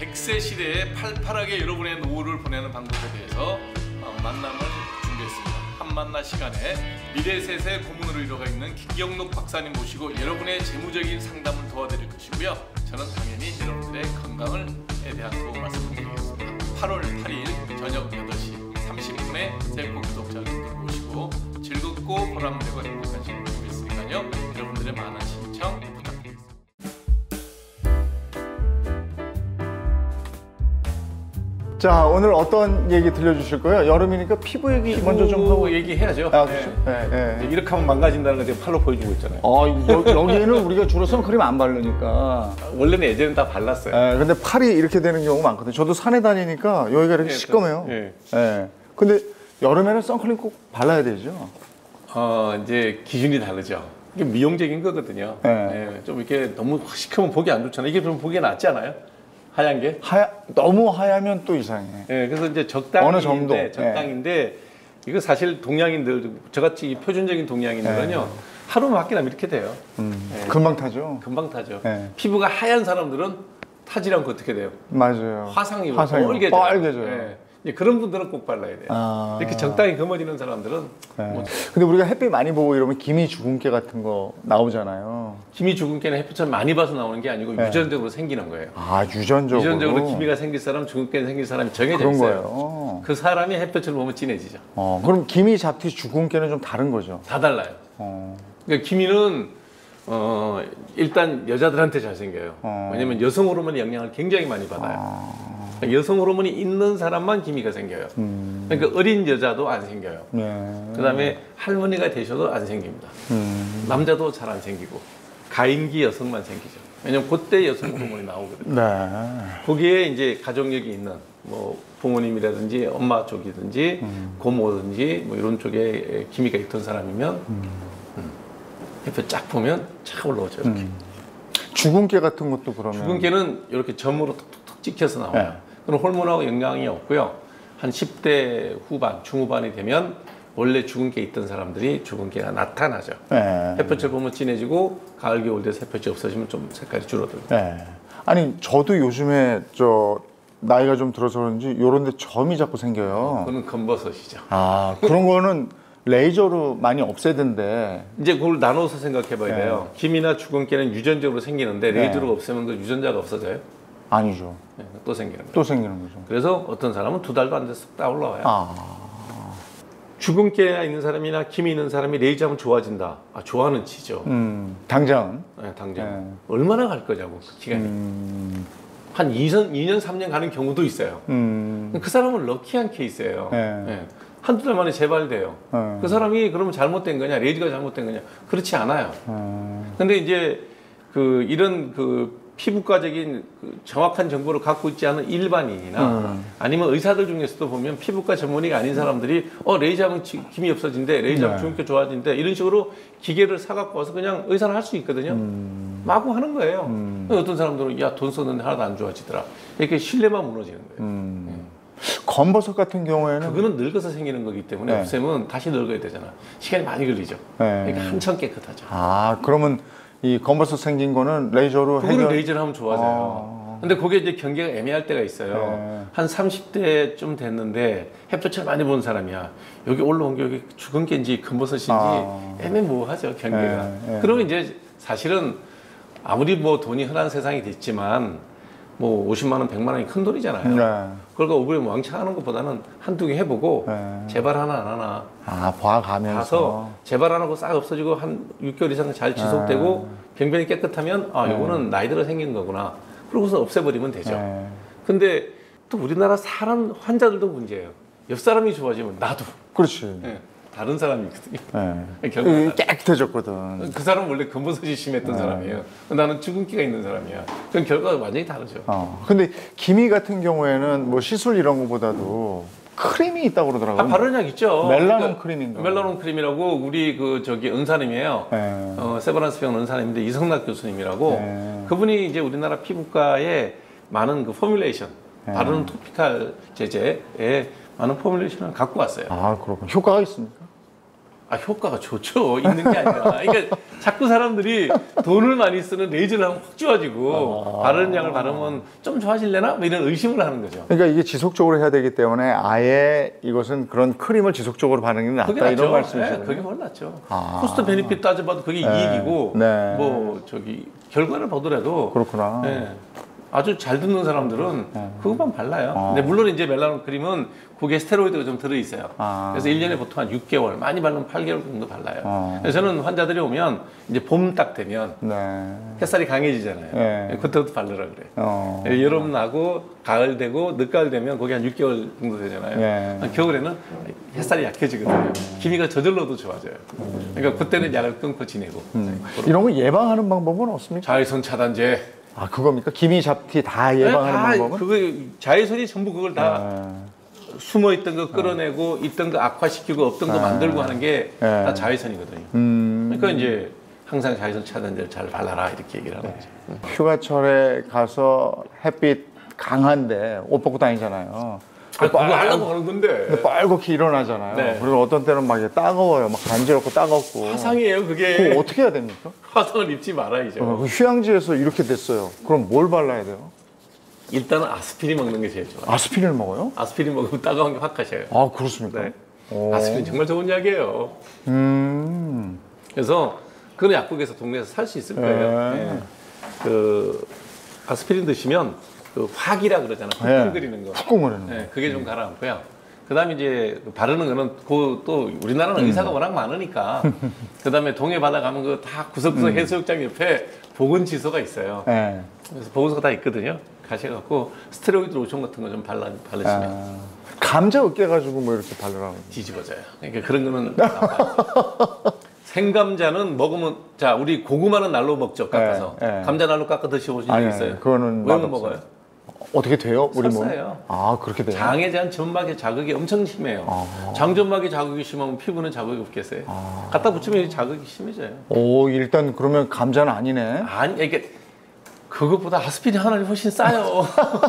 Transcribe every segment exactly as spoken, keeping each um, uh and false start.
백 세 시대에 팔팔하게 여러분의 노후를 보내는 방법에 대해서 만남을 준비했습니다. 한만나 시간에 미래셋의 고문으로 이루어가 있는 김경록 박사님 모시고 여러분의 재무적인 상담을 도와드릴 것이고요. 저는 당연히 여러분들의 건강에 대한 도움 말씀드리겠습니다. 팔월 팔일 저녁 여덟 시 삼십 분에 제 구독자 여러분들 모시고 즐겁고 보람되고 행복한 시간을 보내겠으니까요. 여러분들의 많은 신청 부탁드립니다. 자, 오늘 어떤 얘기 들려주실 거예요? 여름이니까 피부 얘기 피부 먼저 좀 하고 얘기해야죠. 아, 그렇죠. 네. 네, 네. 이렇게 하면 망가진다는 걸 지금 팔로 보여주고 있잖아요. 아, 여, 여기에는 우리가 주로 선크림 안 바르니까. 원래는 예전엔 다 발랐어요. 네, 근데 팔이 이렇게 되는 경우가 많거든요. 저도 산에 다니니까 여기가 이렇게 네, 시꺼매요. 네. 네. 근데 여름에는 선크림 꼭 발라야 되죠? 어, 이제 기준이 다르죠. 이게 미용적인 거거든요. 네. 네, 좀 이렇게 너무 시커면 보기 안 좋잖아요. 이게 좀 보기에 낫지 않아요? 하얀 게? 하야, 너무 하얗면 또 이상해. 네, 그래서 이제 적당인데, 어느 정도. 적당인데, 이거 사실 동양인들, 저같이 표준적인 동양인들은요, 네. 하루만 맡기면 이렇게 돼요. 음, 네. 금방 타죠? 금방 타죠. 네. 피부가 하얀 사람들은 타지 않고 어떻게 돼요? 맞아요. 화상이 화상이 빨개져요. 빨개져요. 네. 이제 그런 분들은 꼭 발라야 돼요. 아. 이렇게 적당히 검어지는 사람들은 네. 뭐 근데 우리가 햇빛 많이 보고 이러면 기미 주근깨 같은 거 나오잖아요. 기미 주근깨는 햇빛을 많이 봐서 나오는 게 아니고 네. 유전적으로 생기는 거예요. 아, 유전적으로? 유전적으로 기미가 생길 사람, 주근깨 생길 사람이 정해져 그런 있어요. 거예요. 그 사람이 햇볕을 보면 진해지죠. 어, 그럼 기미, 잡티, 주근깨는 좀 다른 거죠? 다 달라요. 어. 그러니까 기미는 어, 일단 여자들한테 잘 생겨요. 어. 왜냐면 여성 호르몬의 영향을 굉장히 많이 받아요. 아. 그러니까 여성 호르몬이 있는 사람만 기미가 생겨요. 음. 그러니까 어린 여자도 안 생겨요. 네. 그다음에 할머니가 되셔도 안 생깁니다. 음. 남자도 잘 안 생기고 가임기 여성만 생기죠. 왜냐면 그때 여성 호르몬이 나오거든요. 네. 거기에 이제 가족력이 있는 뭐 부모님이라든지 엄마 쪽이든지 음. 고모든지 뭐 이런 쪽에 기미가 있던 사람이면 음. 음. 햇볕 쫙 보면 착 올라오죠. 이렇게. 음. 주근깨 같은 것도 그러면? 주근깨는 이렇게 점으로 톡톡톡 찍혀서 나와요. 네. 그럼 호르몬하고 영향이 없고요. 한 십 대 후반, 중후반이 되면 원래 주근깨 있던 사람들이 주근깨가 나타나죠. 네. 햇볕을 보면 진해지고 가을, 겨울 돼서 햇볕이 없어지면 좀 색깔이 줄어들고. 네. 아니, 저도 요즘에 저 나이가 좀 들어서 그런지 이런 데 점이 자꾸 생겨요. 그거는 검버섯이죠. 아, 그런 거는 레이저로 많이 없애던데. 이제 그걸 나눠서 생각해 봐야 네. 돼요. 기미나 주근깨는 유전적으로 생기는데 네. 레이저로 없애면 그 유전자가 없어져요. 아니죠. 네, 또 생기는 거예요. 또 생기는 거죠. 그래서 어떤 사람은 두 달도 안 돼서 딱 올라와요. 아. 주근깨가 있는 사람이나 기미 있는 사람이 레이저하면 좋아진다. 아, 좋아하는 치죠. 음, 당장. 네, 당장. 네. 얼마나 갈 거냐고, 그 기간이. 음. 한 이 년, 삼 년 가는 경우도 있어요. 음. 그 사람은 럭키한 케이스예요. 네. 네. 한두 달 만에 재발돼요. 네. 그 사람이 그러면 잘못된 거냐, 레이저가 잘못된 거냐. 그렇지 않아요. 음. 근데 이제 그 이런 그 피부과적인 그 정확한 정보를 갖고 있지 않은 일반인이나 음. 아니면 의사들 중에서도 보면 피부과 전문의가 아닌 사람들이 어 레이저하면 기미 없어진대, 레이저하면 네. 주근깨 좋아진대 이런 식으로 기계를 사갖고 와서 그냥 의사는 할 수 있거든요. 음. 마구 하는 거예요. 음. 어떤 사람들은 야 돈 썼는데 하나도 안 좋아지더라. 이렇게 신뢰만 무너지는 거예요. 음. 검버섯 같은 경우에는 그거는 늙어서 생기는 거기 때문에 네. 없애면 다시 늙어야 되잖아. 시간이 많이 걸리죠. 네. 그러니까 한참 깨끗하죠. 아, 그러면 이 검버섯 생긴 거는 레이저로 그거는 해결... 레이저를 하면 좋아져요. 아. 근데 그게 이제 경계가 애매할 때가 있어요. 네. 한 삼십 대쯤 됐는데 햇볕을 많이 본 사람이야. 여기 올라온 게 여기 주근깨인지 검버섯인지 아. 애매모호하죠, 경계가. 네, 네. 그러면 이제 사실은 아무리 뭐 돈이 흔한 세상이 됐지만 뭐 오십만 원, 백만 원이 큰 돈이잖아요. 네. 그러니까 오브레 왕창 하는 것보다는 한두 개 해보고 네. 재발 하나 안 하나 아, 봐가면서. 가서 재발 안 하고 싹 없어지고 한 육 개월 이상 잘 지속되고 병변이 깨끗하면 아 이거는 나이 들어 생긴 거구나. 그러고서 없애버리면 되죠. 네. 근데 또 우리나라 사람 환자들도 문제예요. 옆 사람이 좋아지면 나도 그렇지. 네, 다른 사람이거든요. 네. 결국은 이 깨끗해졌거든. 그 사람은 원래 검버섯이 심했던 네. 사람이에요. 나는 주근깨가 있는 사람이야. 그럼 결과가 완전히 다르죠. 어. 근데 기미 같은 경우에는 뭐 시술 이런 거보다도 크림이 있다고 그러더라고요. 아, 바르는 약 있죠. 멜라논 그러니까 크림인가? 멜라논 크림이라고 우리 그 저기 은사님이에요. 네. 어, 세브란스 병원 은사님인데 이성락 교수님이라고 네. 그분이 이제 우리나라 피부과에 많은 그 포뮬레이션, 네. 바르는 토피칼 제제에 많은 포뮬레이션을 갖고 왔어요. 아, 그렇군. 효과가 있습니까? 아, 효과가 좋죠. 있는 게 아니라. 그러니까 자꾸 사람들이 돈을 많이 쓰는 레이저를 하면 확 좋아지고 아. 바르는 약을 바르면 좀 좋아질래나? 뭐 이런 의심을 하는 거죠. 그러니까 이게 지속적으로 해야 되기 때문에 아예 이것은 그런 크림을 지속적으로 바르는 게 낫다 이런 말씀이시죠? 네, 그게 훨 낫죠. 아. 코스트 베니핏 따져봐도 그게 네. 이익이고 네. 뭐 저기 결과를 보더라도 그렇구나. 네. 아주 잘 듣는 사람들은 네. 그것만 발라요. 아. 근데 물론 이제 멜라논 크림은 그게 스테로이드가 좀 들어있어요. 아. 그래서 일 년에 보통 한 육 개월, 많이 바르면 팔 개월 정도 발라요. 아. 그래서 저는 환자들이 오면 이제 봄 딱 되면 네. 햇살이 강해지잖아요. 네. 그때부터 바르라 그래요. 어. 여름 나고 가을 되고 늦가을 되면 거기 한 육 개월 정도 되잖아요. 네. 겨울에는 햇살이 약해지거든요. 기미가 저절로도 좋아져요. 그러니까 그때는 약을 끊고 지내고. 음. 이런 거 예방하는 방법은 없습니까? 자외선 차단제. 아 그겁니까? 기미 잡티 다 예방하는 네, 다 방법은? 그거 자외선이 전부 그걸 다 네. 숨어 있던 거 끌어내고 네. 있던 거 악화시키고 없던 거 네. 만들고 하는 게 다 네. 자외선이거든요. 음. 그러니까 이제 항상 자외선 차단제를 잘 발라라 이렇게 얘기를 하는 거죠. 네. 휴가철에 가서 햇빛 강한데 옷 벗고 다니잖아요. 아, 그거 하려고 하는 건데. 빨갛게 일어나잖아요. 네. 그리고 어떤 때는 막 따가워요. 막 간지럽고 따갑고. 화상이에요, 그게. 그거 어떻게 해야 됩니까? 화상을 입지 말아야죠. 어, 그 휴양지에서 이렇게 됐어요. 그럼 뭘 발라야 돼요? 일단은 아스피린 먹는 게 제일 좋아요. 아스피린을 먹어요? 아스피린 먹으면 따가운 게 확 가셔요. 아, 그렇습니까? 네. 아스피린 정말 좋은 약이에요. 음. 그래서 그런 약국에서 동네에서 살 수 있을 거예요. 네. 네. 그 아스피린 드시면 그 화기라 그러잖아. 훅궁거리는 거. 훅궁거리는 거. 네, 그게 좀 가라앉고요. 그다음에 이제 바르는 거는 그 또 우리나라는 음. 의사가 워낙 많으니까 그다음에 동해 바다 가면 그 다 구석구석 음. 해수욕장 옆에 보건지소가 있어요. 네. 그래서 보건소가 다 있거든요. 가셔갖고 스테로이드 로션 같은 거 좀 발라 바르시면. 아. 감자 으깨 가지고 뭐 이렇게 바르라고. 뒤집어져요. 그러니까 그런 거는 생감자는 먹으면 자 우리 고구마는 날로 먹죠 깎아서. 네, 네. 감자 날로 깎아 드셔보신 적 있어요? 그거는 왜 못 먹어요? 어떻게 돼요? 우리 몸? 설사예요. 아 그렇게 돼요? 장에 대한 점막의 자극이 엄청 심해요. 아. 장점막의 자극이 심하면 피부는 자극이 없겠어요. 아. 갖다 붙이면 자극이 심해져요. 오 일단 그러면 감자는 아니네. 아니 이게 그것보다 아스피린 하나는 훨씬 싸요.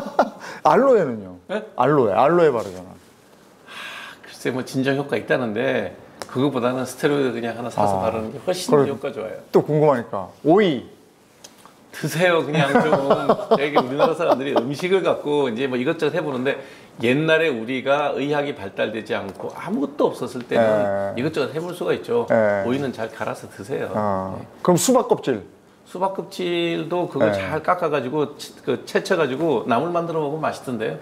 알로에는요? 네? 알로에 알로에 바르잖아. 하, 글쎄 뭐 진정 효과 있다는데 그것보다는 스테로이드 그냥 하나 사서 아. 바르는 게 훨씬 더 효과 좋아요. 또 궁금하니까 오이. 드세요 그냥 좀. 되게 우리나라 사람들이 음식을 갖고 이제 뭐 이것저것 해보는데 옛날에 우리가 의학이 발달되지 않고 아무것도 없었을 때는 에. 이것저것 해볼 수가 있죠. 에. 오이는 잘 갈아서 드세요. 아. 네. 그럼 수박 껍질? 수박 껍질도 그거 에. 잘 깎아가지고 그 채쳐가지고 나물 만들어 먹으면 맛있던데요.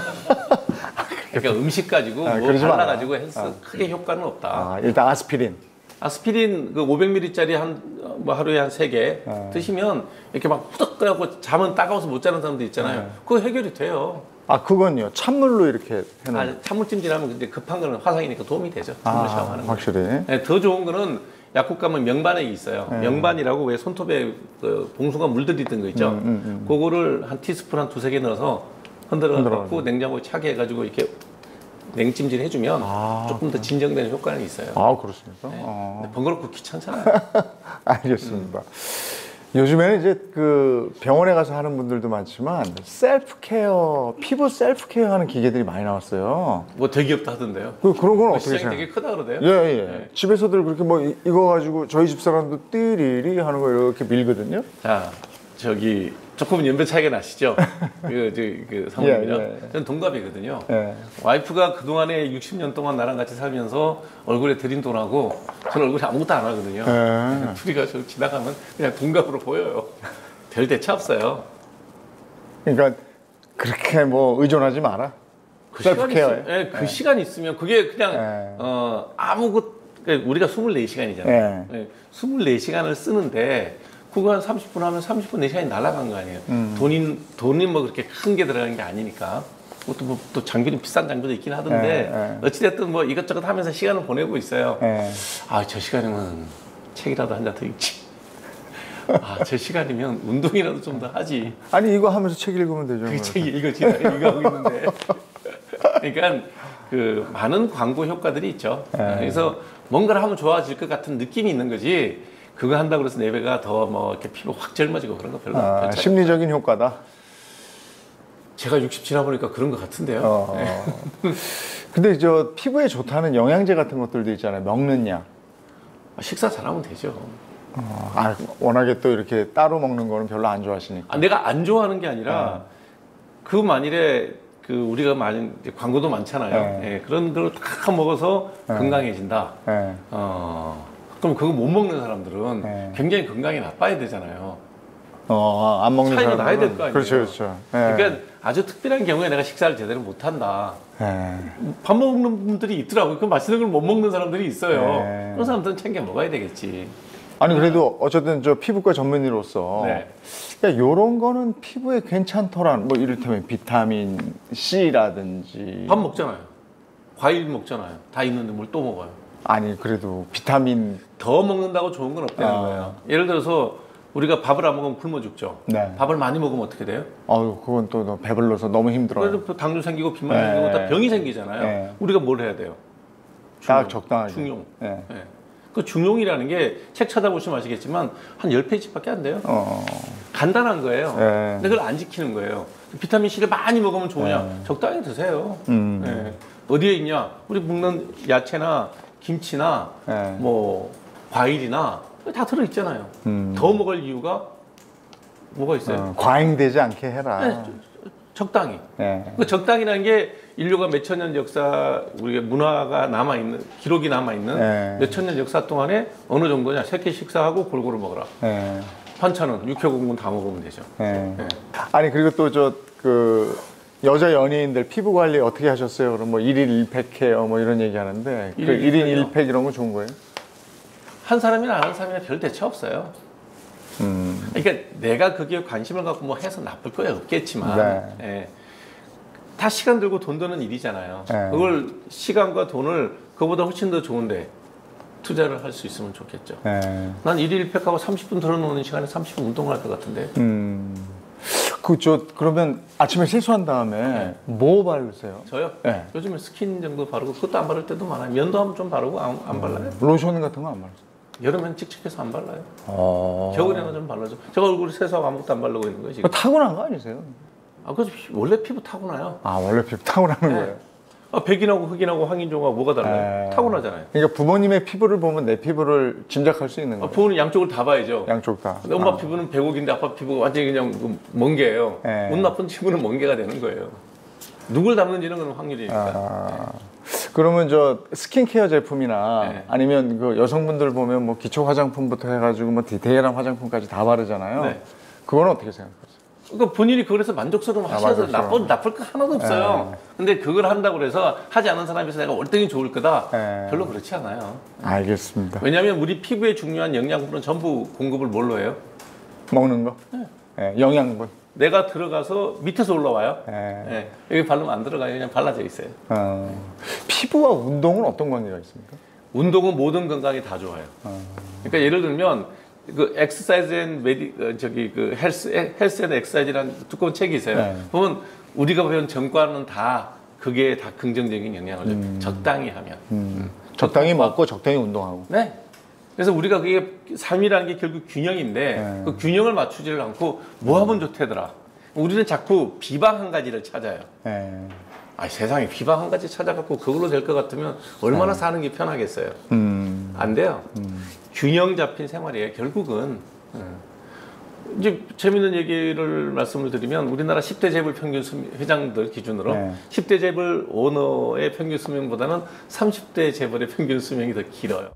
그러니까 음식 가지고 아, 뭐 발라가지고 해서 아. 크게 효과는 없다. 아, 일단 아스피린. 아스피린 그 오백 밀리리짜리 한 뭐 하루에 한 세 개 네. 드시면 이렇게 막 후덕 끓여갖고 잠은 따가워서 못 자는 사람들 있잖아요. 네. 그거 해결이 돼요. 아 그건요? 찬물로 이렇게 해놓은. 아, 찬물 찜질하면 근데 급한 거는 화상이니까 도움이 되죠. 찬물 아, 샤워하는 거. 확실히. 네, 더 좋은 거는 약국 가면 명반액이 있어요. 네. 명반이라고 왜 손톱에 그 봉숭아 물들이던 거 있죠. 음, 음, 음. 그거를 한 티스푼 한 두세 개 넣어서 흔들어 갖고 냉장고에 차게 해가지고 이렇게 냉찜질 해주면 아, 조금 더 진정되는 효과는 있어요. 아 그렇습니까? 네. 아. 번거롭고 귀찮잖아요. 알겠습니다. 음. 요즘에는 이제 그 병원에 가서 하는 분들도 많지만 셀프 케어, 피부 셀프 케어 하는 기계들이 많이 나왔어요. 뭐 대기업도 하던데요. 그, 그런 건 어떻게 생각해요? 되게 크다 그러대요. 예, 예. 네. 집에서들 그렇게 뭐 이, 이거 가지고 저희 집 사람도 띠리리 하는 거 이렇게 밀거든요. 자, 저기 조금 연배 차이가 나시죠? 그, 저, 그 사모님이랑. 예, 예. 저는 동갑이거든요. 예. 와이프가 그동안에 육십 년 동안 나랑 같이 살면서 얼굴에 들인 돈하고 저는 얼굴에 아무것도 안 하거든요. 예. 둘이가 저 지나가면 그냥 동갑으로 보여요. 별 대차 없어요. 그러니까 그렇게 뭐 의존하지 마라. 그 시간 있으면, 예, 그 예. 시간 있으면 그게 그냥 예. 어, 아무것 그러니까 우리가 스물네 시간이잖아요. 예. 예. 스물네 시간을 쓰는데 그거 한 삼십 분 하면 삼십 분 네 시간이 날아간 거 아니에요. 음. 돈이, 돈이 뭐 그렇게 큰 게 들어가는 게 아니니까. 그것도 뭐 또 장비는 비싼 장비도 있긴 하던데. 에, 에. 어찌됐든 뭐 이것저것 하면서 시간을 보내고 있어요. 에. 아, 저 시간이면 책이라도 한 잔 더 읽지. 아, 저 시간이면 운동이라도 좀 더 하지. 아니, 이거 하면서 책 읽으면 되죠. 그 책 읽어지. 이거 하고 있는데. 그러니까 그 많은 광고 효과들이 있죠. 에. 그래서 뭔가를 하면 좋아질 것 같은 느낌이 있는 거지. 그거 한다고 해서 내 배가 더 뭐 이렇게 피부 확 젊어지고 그런 거 별로 아, 심리적인 효과다. 제가 육십 지나보니까 그런 것 같은데요. 어, 네. 근데 저 피부에 좋다는 영양제 같은 것들도 있잖아요. 먹는 약. 식사 잘하면 되죠. 어, 아, 워낙에 또 이렇게 따로 먹는 거는 별로 안 좋아하시니까. 아, 내가 안 좋아하는 게 아니라 네. 그 만일에 그 우리가 많은 광고도 많잖아요. 네. 예, 그런 걸 다 먹어서 네. 건강해진다. 네. 어, 그럼 그거 못 먹는 사람들은 네. 굉장히 건강이 나빠야 되잖아요. 어, 안 먹는 차이가 사람은 나야 될 거 아니에요. 그렇죠, 그렇죠. 네. 그러니까 아주 특별한 경우에 내가 식사를 제대로 못 한다. 네. 밥 먹는 분들이 있더라고요. 그 맛있는 걸 못 먹는 사람들이 있어요. 네. 그런 사람들은 챙겨 먹어야 되겠지. 아니 그래도 어쨌든 저 피부과 전문의로서 네. 그러니까 요런 거는 피부에 괜찮더란 뭐 이를테면 비타민 C라든지 밥 먹잖아요. 과일 먹잖아요. 다 있는데 뭘 또 먹어요. 아니 그래도 비타민 더 먹는다고 좋은 건 없다는 아. 거예요. 예를 들어서 우리가 밥을 안 먹으면 굶어 죽죠. 네. 밥을 많이 먹으면 어떻게 돼요? 어유 그건 또 너무 배불러서 너무 힘들어요. 그래서 당뇨 생기고 비만 네. 생기고 다 병이 생기잖아요. 네. 우리가 뭘 해야 돼요? 딱 적당하게. 중용. 네. 네. 그 중용이라는 게 책 찾아보시면 아시겠지만 한 십 페이지밖에 안 돼요. 어. 간단한 거예요. 네. 근데 그걸 안 지키는 거예요. 비타민 C를 많이 먹으면 좋으냐? 네. 적당히 드세요. 음. 네. 어디에 있냐? 우리 먹는 야채나 김치나 네. 뭐 과일이나 다 들어 있잖아요. 음. 더 먹을 이유가 뭐가 있어요? 어, 과잉되지 않게 해라. 네, 적당히. 네. 그 적당이라는 게 인류가 몇천 년 역사, 우리가 문화가 남아 있는 기록이 남아 있는 네. 몇천 년 역사 동안에 어느 정도냐? 세끼 식사하고 골고루 먹어라. 네. 반찬은 육회공군 다 먹으면 되죠. 네. 네. 아니 그리고 또 저 그 여자 연예인들 피부 관리 어떻게 하셨어요? 그럼 뭐 일일 일팩 케어 뭐 이런 얘기 하는데 그 일일 일인 일팩이요? 일팩 이런 거 좋은 거예요? 한 사람이나 안 하는 사람이나 별 대체 없어요. 음. 그러니까 내가 거기에 관심을 갖고 뭐 해서 나쁠 거야 없겠지만 네. 예. 다 시간 들고 돈 드는 일이잖아요. 네. 그걸 시간과 돈을 그보다 훨씬 더 좋은데 투자를 할 수 있으면 좋겠죠. 네. 난 일일 일팩하고 삼십 분 들어놓는 시간에 삼십 분 운동을 할 것 같은데. 음. 그 저 그러면 아침에 세수한 다음에 네. 뭐 바르세요? 저요? 네. 요즘에 스킨 정도 바르고 그것도 안 바를 때도 많아요. 면도 한번 좀 바르고 안, 안 발라요. 로션 같은 거 안 바르세요? 여름엔 칙칙해서 안 발라요. 어. 겨울에는 좀 발라줘. 제가 얼굴에 세수하고 아무것도 안 바르고 있는 거예요 지금. 그거 타고난 거 아니세요? 아, 그래서 원래 피부 타고나요. 아 원래 피부 타고나는 네. 거예요. 아, 백인하고 흑인하고 황인종하고 뭐가 달라요? 에... 타고나잖아요. 그러니까 부모님의 피부를 보면 내 피부를 짐작할 수 있는 아, 거예요. 부모는 양쪽을 다 봐야죠. 양쪽 다. 근데 엄마 아. 피부는 백옥인데 아빠 피부가 완전히 그냥 그 멍게예요. 네. 운 나쁜 피부는 멍게가 되는 거예요. 누굴 닮는지는 그건 확률이니까. 아, 그러면 저 스킨케어 제품이나 네. 아니면 그 여성분들 보면 뭐 기초 화장품부터 해가지고 뭐 디테일한 화장품까지 다 바르잖아요. 네. 그건 어떻게 생각하세요? 그러니까 본인이 그래서 만족스러움 아, 하셔서 만족스러움. 나쁜 나쁠 거 하나도 없어요. 네. 근데 그걸 한다고 해서 하지 않은 사람에서 내가 월등히 좋을 거다. 네. 별로 그렇지 않아요. 알겠습니다. 왜냐하면 우리 피부에 중요한 영양분은 전부 공급을 뭘로 해요? 먹는 거? 네, 영양분. 내가 들어가서 밑에서 올라와요. 네. 네. 여기 바르면 안 들어가요. 그냥 발라져 있어요. 어, 피부와 운동은 어떤 관계가 있습니까? 운동은 모든 건강에 다 좋아요. 어. 그러니까 예를 들면 그 엑서사이즈 앤 메디 어, 저기 그 헬스 헬스 앤 엑서사이즈라는 두꺼운 책이 있어요. 네. 보면 우리가 배운 전과는 다 그게 다 긍정적인 영향을 줘요. 음. 적당히 하면. 음, 적당히 먹고 적당히 운동하고. 네. 그래서 우리가 그게 삶이라는 게 결국 균형인데 네. 그 균형을 맞추지를 않고 뭐 하면 좋대더라. 우리는 자꾸 비방 한 가지를 찾아요. 네. 아, 세상에 비방 한 가지 찾아갖고 그걸로 될 것 같으면 얼마나 사는 게 편하겠어요. 음, 안 돼요. 음. 균형 잡힌 생활이에요. 결국은. 음. 이제 재밌는 얘기를 말씀을 드리면 우리나라 십 대 재벌 평균 수명, 회장들 기준으로 네. 십 대 재벌 오너의 평균 수명보다는 삼십 대 재벌의 평균 수명이 더 길어요.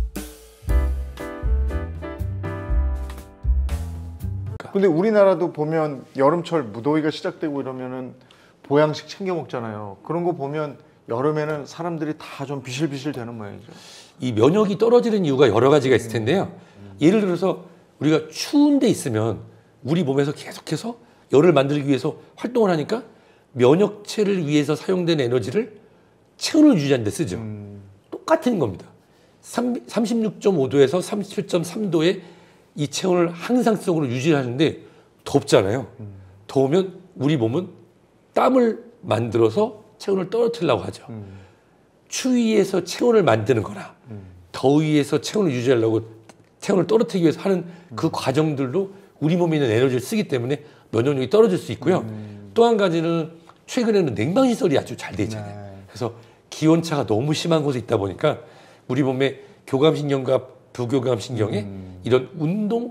근데 우리나라도 보면 여름철 무더위가 시작되고 이러면은 보양식 챙겨 먹잖아요. 그런 거 보면 여름에는 사람들이 다 좀 비실비실 되는 모양이죠. 이 면역이 떨어지는 이유가 여러 가지가 있을 텐데요. 예를 들어서 우리가 추운 데 있으면 우리 몸에서 계속해서 열을 만들기 위해서 활동을 하니까 면역체를 위해서 사용된 에너지를 체온을 유지하는 데 쓰죠. 음. 똑같은 겁니다. 삼십육 점 오 도에서 삼십칠 점 삼 도의 이 체온을 항상성으로 유지하는데 덥잖아요. 음. 더우면 우리 몸은 땀을 만들어서 체온을 떨어뜨리려고 하죠. 음. 추위에서 체온을 만드는 거나 음. 더위에서 체온을 유지하려고 체온을 떨어뜨리기 위해서 하는 그 과정들도 우리 몸에 있는 에너지를 쓰기 때문에 면역력이 떨어질 수 있고요. 음. 또 한 가지는 최근에는 냉방시설이 아주 잘 돼 있잖아요. 네. 그래서 기온차가 너무 심한 곳에 있다 보니까 우리 몸에 교감신경과 부교감 신경에 음. 이런 운동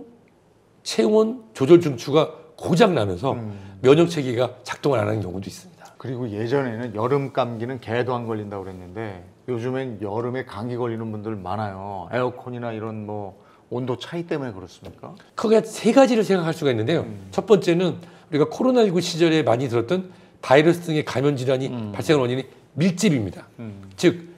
체온 조절 중추가 고장 나면서 음. 면역 체계가 작동을 안 하는 경우도 있습니다. 그리고 예전에는 여름 감기는 개도 안 걸린다고 그랬는데 요즘엔 여름에 감기 걸리는 분들 많아요. 에어컨이나 이런 뭐 온도 차이 때문에 그렇습니까? 크게 세 가지를 생각할 수가 있는데요. 음. 첫 번째는 우리가 코로나십구 시절에 많이 들었던 바이러스 등의 감염 질환이 음. 발생한 원인이 밀집입니다. 음. 즉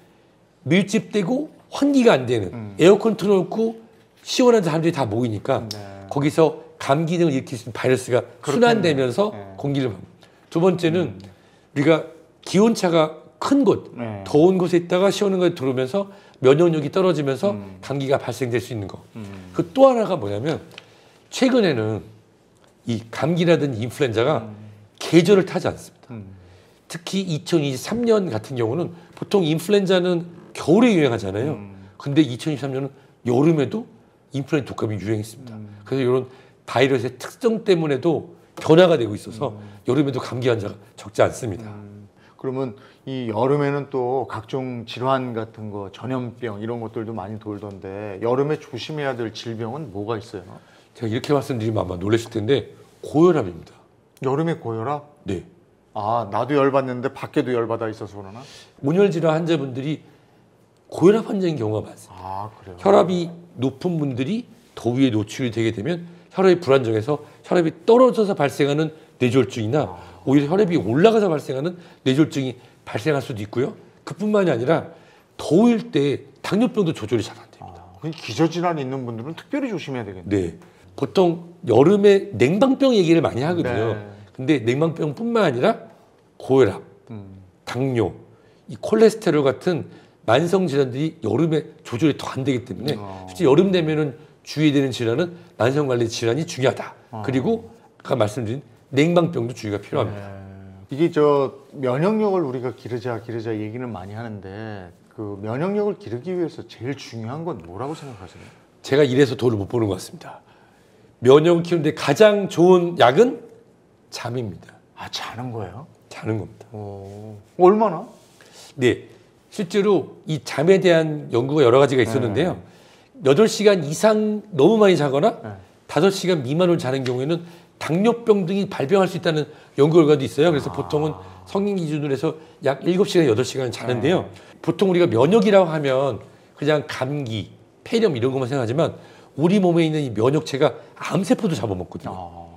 밀집되고 환기가 안 되는 음. 에어컨 틀어놓고 시원한 사람들이 다 모이니까 네. 거기서 감기 등을 일으킬 수 있는 바이러스가 그렇겠네요. 순환되면서 네. 공기를 막- 두 번째는 우리가 기온차가 큰 곳, 네. 더운 곳에 있다가 시원한 곳에 들어오면서 면역력이 떨어지면서 음. 감기가 발생될 수 있는 거. 음. 그 또 하나가 뭐냐면 최근에는 이 감기라든지 인플루엔자가 계절을 타지 않습니다. 음. 특히 이천이십삼 년 같은 경우는 보통 인플루엔자는 겨울에 유행하잖아요. 음. 근데 이천이십삼 년은 여름에도 인플루엔자 독감이 유행했습니다. 음. 그래서 이런 바이러스의 특성 때문에도 변화가 되고 있어서 음. 여름에도 감기 환자가 적지 않습니다. 음. 그러면 이 여름에는 또 각종 질환 같은 거, 전염병 이런 것들도 많이 돌던데 여름에 조심해야 될 질병은 뭐가 있어요? 제가 이렇게 말씀드리면 아마 놀라실 텐데 고혈압입니다. 여름에 고혈압? 네. 아, 나도 열받는데 밖에도 열받아 있어서 그러나? 온열 질환 환자분들이 고혈압 환자인 경우가 많습니다. 아, 그래요? 혈압이 높은 분들이 더위에 노출이 되게 되면 혈압이 불안정해서 혈압이 떨어져서 발생하는 뇌졸중이나 오히려 혈압이 올라가서 발생하는 뇌졸중이 발생할 수도 있고요. 그뿐만이 아니라 더울 때 당뇨병도 조절이 잘 안 됩니다. 아, 그 기저질환이 있는 분들은 특별히 조심해야 되겠네요. 네. 보통 여름에 냉방병 얘기를 많이 하거든요. 네. 근데 냉방병뿐만 아니라 고혈압, 음. 당뇨, 이 콜레스테롤 같은 만성 질환들이 여름에 조절이 더 안 되기 때문에 어. 실제 여름 되면은 주의해야 되는 질환은 만성 관리 질환이 중요하다. 어. 그리고 아까 말씀드린 냉방병도 주의가 필요합니다. 네. 이게 저 면역력을 우리가 기르자 기르자 얘기는 많이 하는데 그 면역력을 기르기 위해서 제일 중요한 건 뭐라고 생각하세요? 제가 이래서 돈을 못 버는 것 같습니다. 면역을 키우는데 가장 좋은 약은 잠입니다. 아, 자는 거예요? 자는 겁니다. 오. 얼마나? 네. 실제로 이 잠에 대한 연구가 여러 가지가 있었는데요. 여덟 시간 이상 너무 많이 자거나 네. 다섯 시간 미만으로 자는 경우에는 당뇨병 등이 발병할 수 있다는 연구 결과도 있어요. 그래서 보통은 성인 기준으로 해서 약 일곱 시간, 여덟 시간 자는데요. 보통 우리가 면역이라고 하면 그냥 감기, 폐렴 이런 것만 생각하지만 우리 몸에 있는 이 면역체가 암세포도 잡아먹거든요. 아.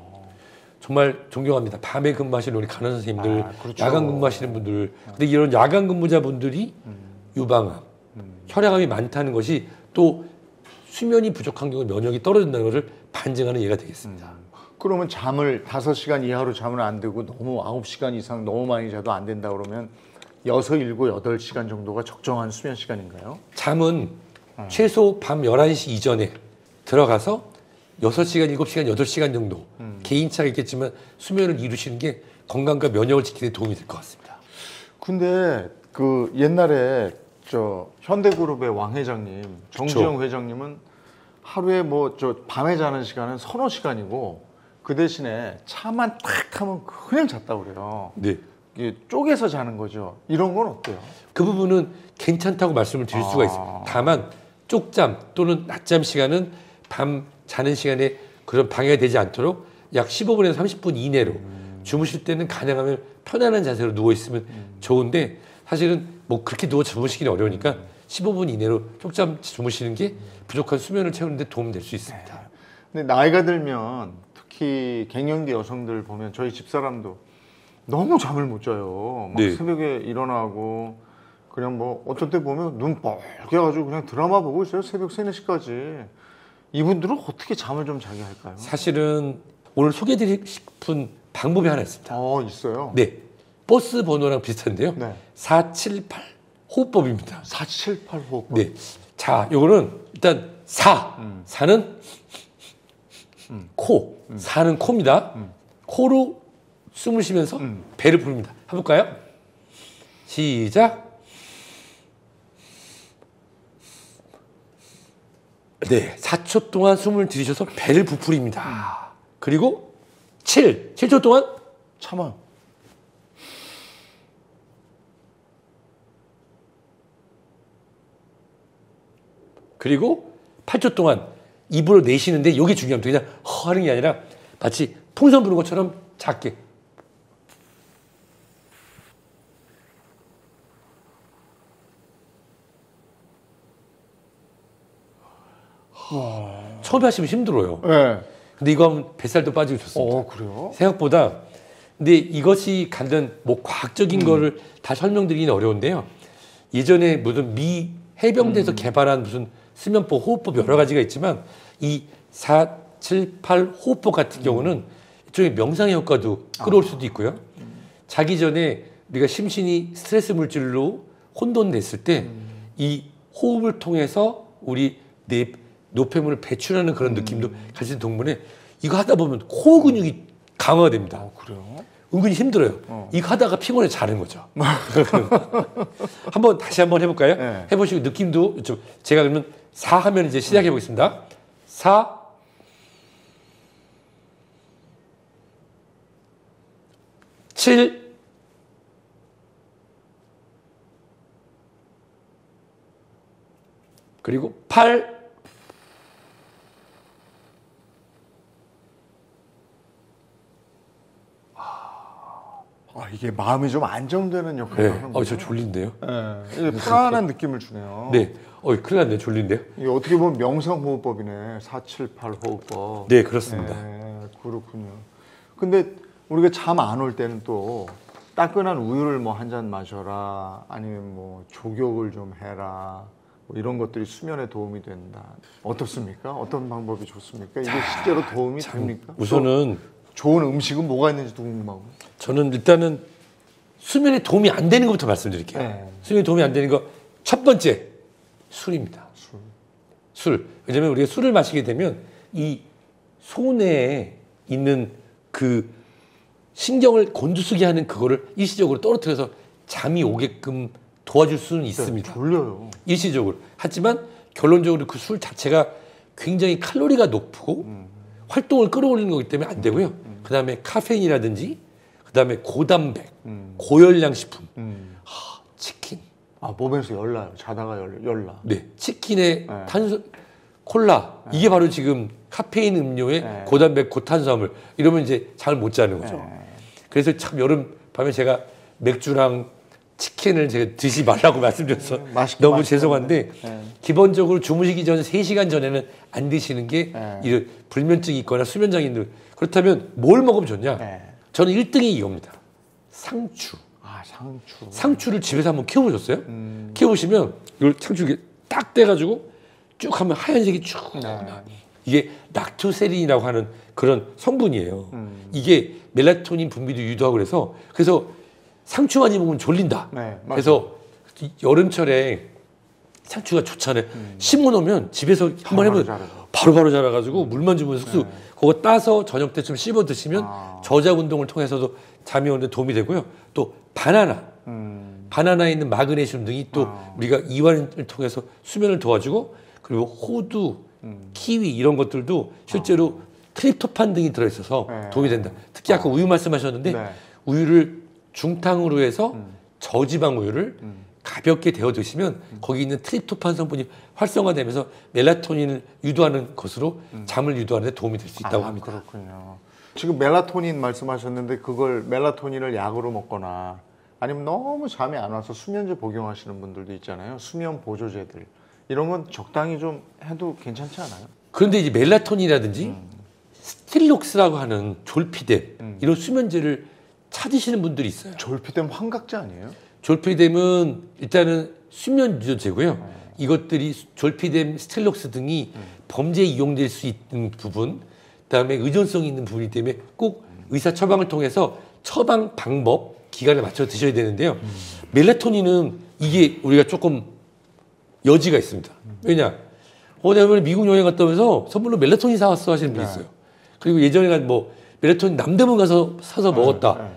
정말 존경합니다. 밤에 근무하시는 우리 간호사 선생님들, 아, 그렇죠. 야간 근무하시는 분들. 근데 이런 야간 근무자분들이 유방암, 혈액암이 많다는 것이 또 수면이 부족한 경우에 면역이 떨어진다는 것을 반증하는 예가 되겠습니다. 그러면 잠을 다섯 시간 이하로 자면 안 되고 너무 아홉 시간 이상 너무 많이 자도 안 된다 그러면 여섯, 일곱, 여덟 시간 정도가 적정한 수면 시간인가요? 잠은 최소 밤 열한 시 이전에 들어가서 여섯 시간, 일곱 시간, 여덟 시간 정도 개인차가 있겠지만 수면을 이루시는 게 건강과 면역을 지키는 데 도움이 될 것 같습니다. 근데 그 옛날에 저 현대그룹의 왕 회장님, 정주영 회장님은 하루에 뭐 저 밤에 자는 시간은 서너 시간이고 그 대신에 차만 탁 하면 그냥 잤다고 그래요. 네. 이게 쪼개서 자는 거죠. 이런 건 어때요? 그 부분은 괜찮다고 말씀을 드릴 수가 아. 있습니다. 다만 쪽잠 또는 낮잠 시간은 밤 자는 시간에 그런 방해가 되지 않도록 약 십오 분에서 삼십 분 이내로 주무실 때는 가능하면 편안한 자세로 누워 있으면 좋은데 사실은 뭐 그렇게 누워 주무시기는 어려우니까 십오 분 이내로 쪽잠 주무시는 게 부족한 수면을 채우는 데 도움이 될 수 있습니다. 근데 나이가 들면 특히 갱년기 여성들 보면 저희 집사람도 너무 잠을 못 자요. 막 네. 새벽에 일어나고 그냥 뭐 어떤 때 보면 눈 뻘게 가지고 그냥 드라마 보고 있어요. 새벽 세네 시까지. 이분들은 어떻게 잠을 좀 자게 할까요? 사실은 오늘 소개해드리고 싶은 방법이 하나 있습니다. 어, 있어요. 네. 버스 번호랑 비슷한데요. 네. 사칠팔 호흡법입니다. 사칠팔 호흡. 네. 자, 요거는 일단 사. 음. 사는 코. 사는 코입니다. 코로 숨을 쉬면서 음. 배를 부릅니다. 해볼까요? 시작. 네. 사 초 동안 숨을 들이셔서 배를 부풀립니다. 그리고 칠. 칠 초 동안 참아요. 그리고 팔 초 동안 입으로 내쉬는데 이게 중요합니다. 그냥 허 하는 게 아니라 마치 풍선 부는 것처럼 작게. 처음에 하시면 힘들어요. 네. 근데 이거 하면 뱃살도 빠지고 좋습니다. 어, 그래요? 생각보다. 근데 이것이 갖는 뭐 과학적인 음. 거를 다 설명드리기는 어려운데요. 예전에 무슨 미 해병대에서 음. 개발한 무슨 수면법, 호흡법 여러 가지가 있지만 이 사, 칠, 팔 호흡법 같은 경우는 일종의 명상의 효과도 끌어올 수도 있고요. 자기 전에 우리가 심신이 스트레스 물질로 혼돈됐을 때 이 호흡을 통해서 우리 내 노폐물을 배출하는 그런 느낌도 가진 동물에 이거 하다 보면 코 근육이 강화가 됩니다. 어, 그래요? 은근히 힘들어요. 어. 이거 하다가 피곤해 자는 거죠. 한번 다시 한번 해볼까요? 네. 해보시고 느낌도 좀 제가 그러면 사 하면 이제 시작해 보겠습니다. 사, 칠, 그리고 팔, 아, 이게 마음이 좀 안정되는 역할을 네. 하는 어, 거예요. 저 졸린데요? 네. 이게 편안한 느낌을 주네요. 네. 어, 큰일 났네. 졸린데요? 이게 어떻게 보면 명상호흡법이네. 사, 칠, 팔 호흡법. 네, 그렇습니다. 네, 그렇군요. 근데 우리가 잠 안 올 때는 또 따끈한 우유를 뭐 한 잔 마셔라, 아니면 뭐 조격을 좀 해라, 뭐 이런 것들이 수면에 도움이 된다. 어떻습니까? 어떤 방법이 좋습니까? 이게 실제로 도움이 됩니까? 우선은 또 좋은 음식은 뭐가 있는지도 궁금하고. 저는 일단은 수면에 도움이 안 되는 것부터 말씀드릴게요. 네. 수면에 도움이 안 되는 거 첫 번째 술입니다. 술. 술. 왜냐면 우리가 술을 마시게 되면 이 소내에 있는 그 신경을 곤두쓰게 하는 그거를 일시적으로 떨어뜨려서 잠이 오게끔 도와줄 수는 있습니다. 졸려요. 일시적으로. 하지만 결론적으로 그 술 자체가 굉장히 칼로리가 높고 음. 활동을 끌어올리는 거기 때문에 안 되고요. 음. 그 다음에 카페인이라든지 그 다음에 고단백, 음. 고열량 식품, 음. 하, 치킨. 아, 몸에서 열나요. 자다가 열, 열나. 네, 치킨에 네. 탄수, 콜라. 이게 바로 지금 카페인 음료에 네. 고단백, 고탄수화물. 이러면 이제 잠을 못 자는 거죠. 네. 그래서 참 여름 밤에 제가 맥주랑 치킨을 제가 드시지 말라고 말씀드려서 음, 맛있게 너무 맛있게 죄송한데 네. 기본적으로 주무시기 전 세 시간 전에는 안 드시는 게 네. 이 불면증이 있거나 수면장애인들 그렇다면 뭘 먹으면 좋냐? 네. 저는 일 등이 이겁니다. 상추. 아, 상추. 상추를 집에서 한번 키워보셨어요? 음. 키워보시면 이걸 상추 이렇게 딱 떼가지고 쭉 하면 하얀색이 쭉 네. 나와요. 이게 락토세린이라고 하는 그런 성분이에요. 음. 이게 멜라토닌 분비도 유도하고 그래서 그래서 상추 많이 먹으면 졸린다. 네, 맞아요. 그래서 이 여름철에 상추가 좋잖아요. 심어놓으면 집에서 한번 바로 해보면 자라죠. 바로바로 자라가지고 물만 주면 쑥쑥 네. 그거 따서 저녁 때쯤 씹어 드시면 아. 저작 운동을 통해서도 잠이 오는데 도움이 되고요. 또 바나나. 음. 바나나에 있는 마그네슘 등이 또 아. 우리가 이완을 통해서 수면을 도와주고 그리고 호두, 음. 키위 이런 것들도 실제로 트립토판 등이 들어있어서 네. 도움이 된다. 특히 아까 우유 말씀하셨는데 네. 우유를 중탕으로 해서 음. 저지방 우유를 음. 가볍게 데워 드시면 거기 있는 트립토판 성분이 활성화되면서 멜라토닌을 유도하는 것으로 잠을 유도하는 데 도움이 될 수 있다고 아, 합니다. 그렇군요. 지금 멜라토닌 말씀하셨는데 그걸 멜라토닌을 약으로 먹거나 아니면 너무 잠이 안 와서 수면제 복용하시는 분들도 있잖아요. 수면 보조제들. 이런 건 적당히 좀 해도 괜찮지 않아요? 그런데 이제 멜라토닌이라든지 스틸록스라고 하는 졸피뎀 음. 이런 수면제를 찾으시는 분들이 있어요. 졸피뎀 환각제 아니에요? 졸피뎀은 일단은 수면 유도제고요. 이것들이 졸피뎀, 스틸록스 등이 범죄에 이용될 수 있는 부분, 그다음에 의존성이 있는 부분이기 때문에 꼭 의사 처방을 통해서 처방 방법, 기간에 맞춰 드셔야 되는데요. 멜라토닌은 이게 우리가 조금 여지가 있습니다. 왜냐? 어, 내가 이번에 미국 여행 갔다 오면서 선물로 멜라토닌 사왔어 하시는 분이 네. 있어요. 그리고 예전에 뭐 멜라토닌 남대문 가서 사서 먹었다. 네.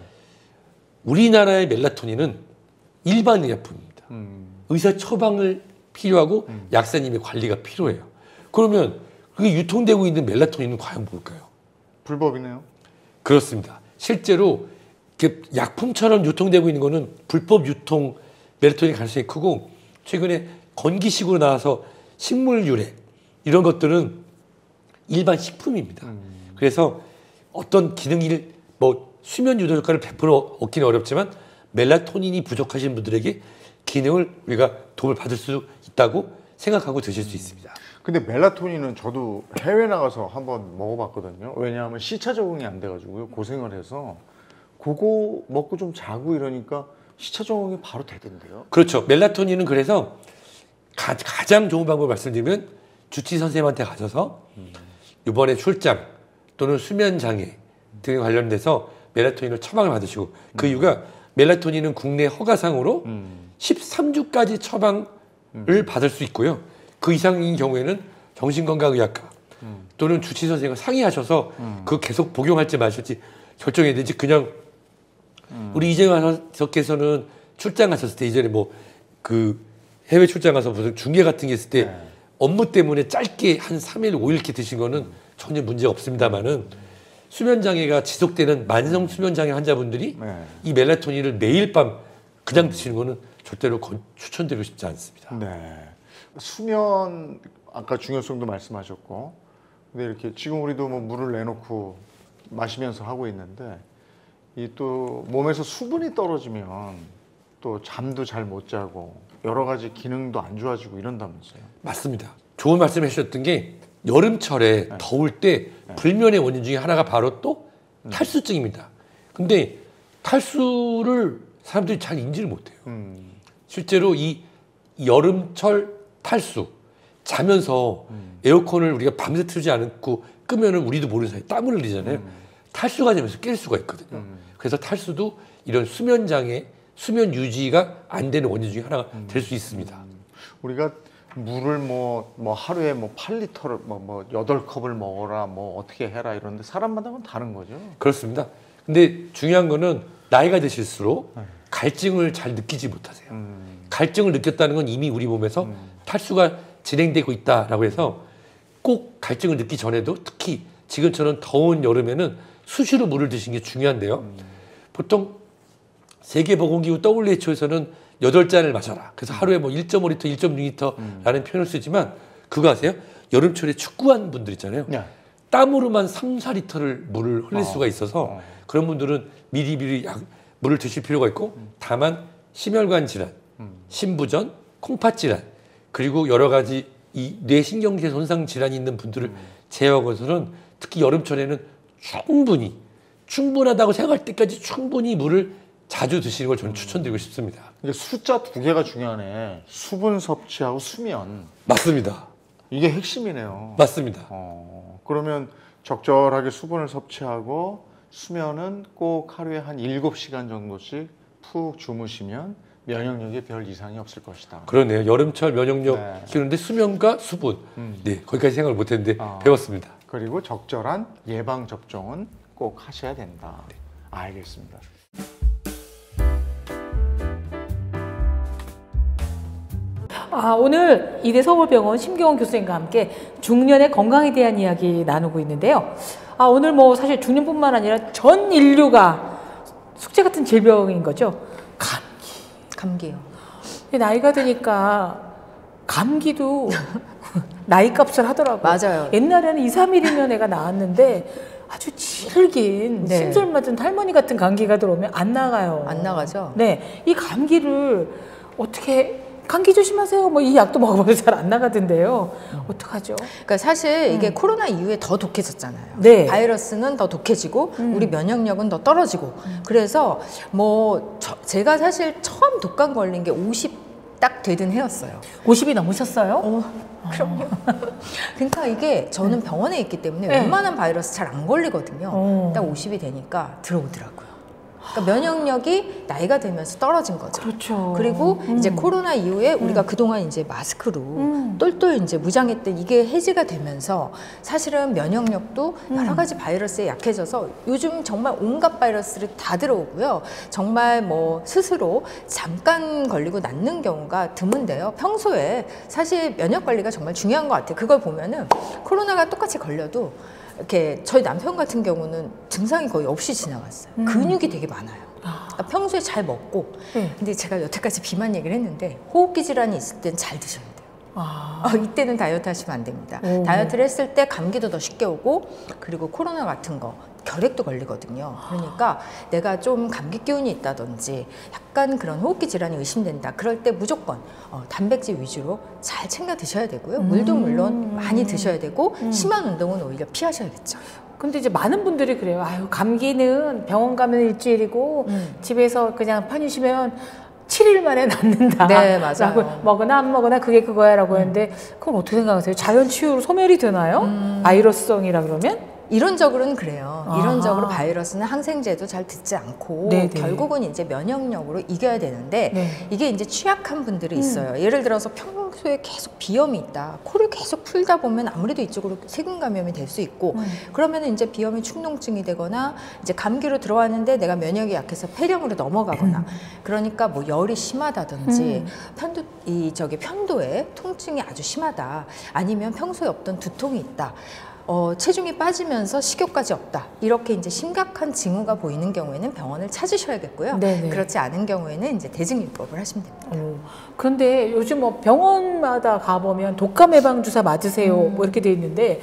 우리나라의 멜라토닌은 일반 의약품입니다. 음. 의사 처방을 필요하고 약사님의 관리가 필요해요. 그러면 그게 유통되고 있는 멜라토닌은 과연 뭘까요? 불법이네요. 그렇습니다. 실제로 이렇게 약품처럼 유통되고 있는 거는 불법 유통 멜라토닌 가능성이 크고 최근에 건기식으로 나와서 식물 유래 이런 것들은 일반 식품입니다. 음. 그래서 어떤 기능을 뭐 수면 유도 효과를 백 퍼센트 얻기는 어렵지만 멜라토닌이 부족하신 분들에게 기능을 우리가 도움을 받을 수 있다고 생각하고 드실 수 있습니다. 근데 멜라토닌은 저도 해외 나가서 한번 먹어봤거든요. 왜냐하면 시차 적응이 안 돼가지고요. 고생을 해서 그거 먹고 좀 자고 이러니까 시차 적응이 바로 되던데요. 그렇죠. 멜라토닌은 그래서 가, 가장 좋은 방법을 말씀드리면 주치 선생님한테 가셔서 이번에 출장 또는 수면 장애 등에 관련돼서 멜라토닌을 처방을 받으시고 그 이유가 멜라토닌은 국내 허가상으로 음. 십삼 주까지 처방을 음. 받을 수 있고요. 그 이상인 경우에는 정신건강의학과 음. 또는 주치 선생님과 상의하셔서 음. 그 계속 복용할지 마실지 결정해야 되지 그냥 음. 우리 이재관 선생께서는 출장 가셨을 때 이전에 뭐 그 해외 출장 가서 무슨 중계 같은 게 있을 때 네. 업무 때문에 짧게 한 삼 일, 오 일 이렇게 드신 거는 음. 전혀 문제가 없습니다만은 수면 장애가 지속되는 만성 수면 장애 환자분들이 네. 이 멜라토닌을 매일 밤 그냥 드시는 거는 절대로 건, 추천드리고 싶지 않습니다. 네. 수면 아까 중요성도 말씀하셨고, 근데 이렇게 지금 우리도 뭐 물을 내놓고 마시면서 하고 있는데 이 또 몸에서 수분이 떨어지면 또 잠도 잘 못 자고 여러 가지 기능도 안 좋아지고 이런다면서요? 맞습니다. 좋은 말씀 해주셨던 게 여름철에 네. 더울 때 네. 불면의 원인 중에 하나가 바로 또 탈수증입니다. 근데 탈수를 사람들이 잘 인지를 못해요. 음. 실제로 이 여름철 탈수 자면서 음. 에어컨을 우리가 밤새 틀지 않고 끄면은 우리도 모르는 사이에 땀을 흘리잖아요. 음. 탈수가 되면서 깰 수가 있거든요. 음. 그래서 탈수도 이런 수면 장애, 수면 유지가 안 되는 원인 중에 하나가 음. 될 수 있습니다. 음. 우리가 물을 뭐, 뭐 하루에 뭐 팔 리터를 뭐, 뭐 여덟 컵을 먹어라 뭐 어떻게 해라 이러는데 사람마다는 다른 거죠. 그렇습니다. 근데 중요한 거는 나이가 드실수록 네. 갈증을 잘 느끼지 못하세요. 음. 갈증을 느꼈다는 건 이미 우리 몸에서 음. 탈수가 진행되고 있다라고 해서 꼭 갈증을 느끼기 전에도 특히 지금처럼 더운 여름에는 수시로 물을 드시는 게 중요한데요. 음. 보통 세계보건기구 더블유 에이치 오에서는 여덟 잔을 마셔라. 그래서 하루에 뭐 일 점 오 리터, 일 점 육 리터라는 음. 표현을 쓰지만 그거 아세요? 여름철에 축구하는 분들 있잖아요. 야. 땀으로만 삼, 사 리터를 물을 흘릴 어. 수가 있어서 어. 그런 분들은 미리미리 약, 물을 드실 필요가 있고 음. 다만 심혈관 질환, 음. 심부전, 콩팥 질환 그리고 여러 가지 이 뇌신경계 손상 질환이 있는 분들을 음. 제외하고서는 특히 여름철에는 충분히 충분하다고 생각할 때까지 충분히 물을 자주 드시는 걸 저는 추천드리고 싶습니다. 이게 숫자 두 개가 중요하네. 수분 섭취하고 수면. 맞습니다. 이게 핵심이네요. 맞습니다. 어, 그러면 적절하게 수분을 섭취하고 수면은 꼭 하루에 한 일곱 시간 정도씩 푹 주무시면 면역력에 별 이상이 없을 것이다. 그러네요. 여름철 면역력 네. 키우는데 수면과 수분. 음. 네, 거기까지 생각을 못했는데 어, 배웠습니다. 그리고 적절한 예방 접종은 꼭 하셔야 된다. 네. 알겠습니다. 아, 오늘 이대 서울병원 심경원 교수님과 함께 중년의 건강에 대한 이야기 나누고 있는데요. 아, 오늘 뭐 사실 중년뿐만 아니라 전 인류가 숙제 같은 질병인 거죠. 감기. 감기요. 나이가 드니까 감기도 나이 값을 하더라고요. 맞아요. 옛날에는 이, 삼 일이면 애가 나았는데 아주 질긴 네. 심술 맞은 할머니 같은 감기가 들어오면 안 나가요. 안 나가죠? 네. 이 감기를 어떻게 감기 조심하세요. 뭐 이 약도 먹어봐도 잘 안 나가던데요. 음. 어떡하죠? 그러니까 사실 이게 음. 코로나 이후에 더 독해졌잖아요. 네. 바이러스는 더 독해지고 음. 우리 면역력은 더 떨어지고 음. 그래서 뭐 저, 제가 사실 처음 독감 걸린 게 오십 딱 되던 해였어요. 오십이 넘으셨어요? 어, 그럼요. 그러니까 이게 저는 병원에 있기 때문에 네. 웬만한 바이러스 잘 안 걸리거든요. 어. 딱 오십이 되니까 들어오더라고요. 그러니까 면역력이 나이가 들면서 떨어진 거죠. 그렇죠. 그리고 음. 이제 코로나 이후에 우리가 음. 그동안 이제 마스크로 음. 똘똘 이제 무장했던 이게 해지가 되면서 사실은 면역력도 음. 여러 가지 바이러스에 약해져서 요즘 정말 온갖 바이러스를 다 들어오고요. 정말 뭐 스스로 잠깐 걸리고 낫는 경우가 드문데요. 평소에 사실 면역 관리가 정말 중요한 것 같아요. 그걸 보면은 코로나가 똑같이 걸려도 이렇게 저희 남편 같은 경우는 증상이 거의 없이 지나갔어요. 음. 근육이 되게 많아요. 아. 그러니까 평소에 잘 먹고 네. 근데 제가 여태까지 비만 얘기를 했는데 호흡기 질환이 있을 땐 잘 드셔야 돼요. 아. 어, 이때는 다이어트 하시면 안 됩니다. 오. 다이어트를 했을 때 감기도 더 쉽게 오고 그리고 코로나 같은 거 결핵도 걸리거든요. 그러니까 내가 좀 감기 기운이 있다든지 약간 그런 호흡기 질환이 의심된다. 그럴 때 무조건 어, 단백질 위주로 잘 챙겨 드셔야 되고요. 물도 물론 많이 드셔야 되고 심한 운동은 오히려 피하셔야겠죠. 근데 이제 많은 분들이 그래요. 아유, 감기는 병원 가면 일주일이고 음. 집에서 그냥 편히 쉬면 칠 일 만에 낫는다. 네, 맞아요. 라고 먹으나 안 먹으나 그게 그거야 라고 했는데 그건 어떻게 생각하세요? 자연 치유로 소멸이 되나요? 음. 바이러스성이라 그러면? 이론적으로는 그래요. 아하. 이론적으로 바이러스는 항생제도 잘 듣지 않고 네네. 결국은 이제 면역력으로 이겨야 되는데 네. 이게 이제 취약한 분들이 있어요. 예를 들어서 평소에 계속 비염이 있다. 코를 계속 풀다 보면 아무래도 이쪽으로 세균 감염이 될 수 있고 음. 그러면 이제 비염이 축농증이 되거나 이제 감기로 들어왔는데 내가 면역이 약해서 폐렴으로 넘어가거나 그러니까 뭐 열이 심하다든지 음. 편도 이 저기 편도에 통증이 아주 심하다. 아니면 평소에 없던 두통이 있다. 어, 체중이 빠지면서 식욕까지 없다. 이렇게 이제 심각한 징후가 보이는 경우에는 병원을 찾으셔야겠고요. 네네. 그렇지 않은 경우에는 이제 대증요법을 하시면 됩니다. 어, 그런데 요즘 뭐 병원마다 가보면 독감 예방 주사 맞으세요 음. 뭐 이렇게 돼 있는데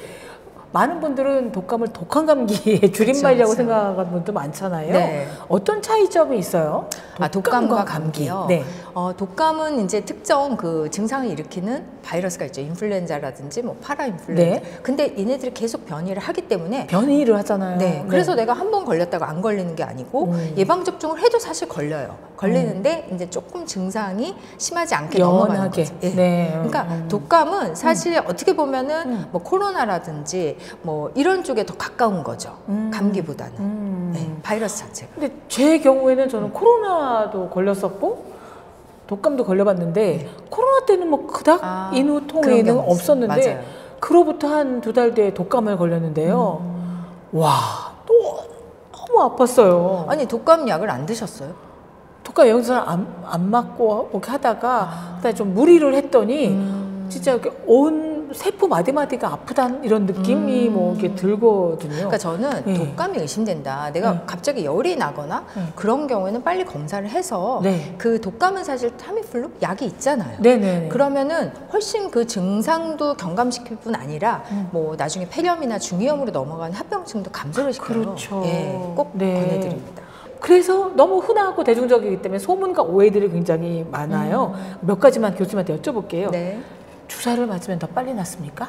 많은 분들은 독감을 독한 감기의 줄임말이라고 그쵸. 생각하는 분도 많잖아요. 네. 어떤 차이점이 있어요? 아, 독감과 감기요? 네. 어, 독감은 이제 특정 그 증상을 일으키는 바이러스가 있죠. 인플루엔자라든지 뭐 파라인플루엔자. 네. 근데 얘네들이 계속 변이를 하기 때문에 변이를 하잖아요. 네, 그래서 내가 한 번 걸렸다고 안 걸리는 게 아니고 음. 예방 접종을 해도 사실 걸려요. 걸리는데 이제 조금 증상이 심하지 않게 넘어가는 연하게. 거죠. 예. 네. 그러니까 음. 독감은 사실 어떻게 보면은 음. 뭐 코로나라든지 뭐 이런 쪽에 더 가까운 거죠. 음. 감기보다는 음. 네, 바이러스 자체가. 근데 제 경우에는 저는 코로나도 걸렸었고 독감도 걸려봤는데 코로나 때는 뭐 그닥 아, 인후 그런 통에는 경우 있어요. 없었는데 맞아요. 그로부터 한 두 달 뒤에 독감을 걸렸는데요. 음. 와, 또 너무 아팠어요. 아니 독감 약을 안 드셨어요? 독감 여기서 안, 안 맞고 이렇게 하다가 그다음에 좀 무리를 했더니 음. 진짜 이렇게 온 세포 마디마디가 아프다는 이런 느낌이 음. 뭐 이렇게 들거든요. 그러니까 저는 네. 독감이 의심된다. 내가 네. 갑자기 열이 나거나 네. 그런 경우에는 빨리 검사를 해서 네. 그 독감은 사실 타미플루 약이 있잖아요. 네네. 그러면은 훨씬 그 증상도 경감시킬 뿐 아니라 음. 뭐 나중에 폐렴이나 중이염으로 넘어가는 합병증도 감소를 시켜요. 그렇죠. 예, 꼭 네. 권해드립니다. 그래서 너무 흔하고 대중적이기 때문에 소문과 오해들이 굉장히 많아요. 몇 가지만 교수님한테 여쭤볼게요. 음. 네. 주사를 맞으면 더 빨리 낫습니까?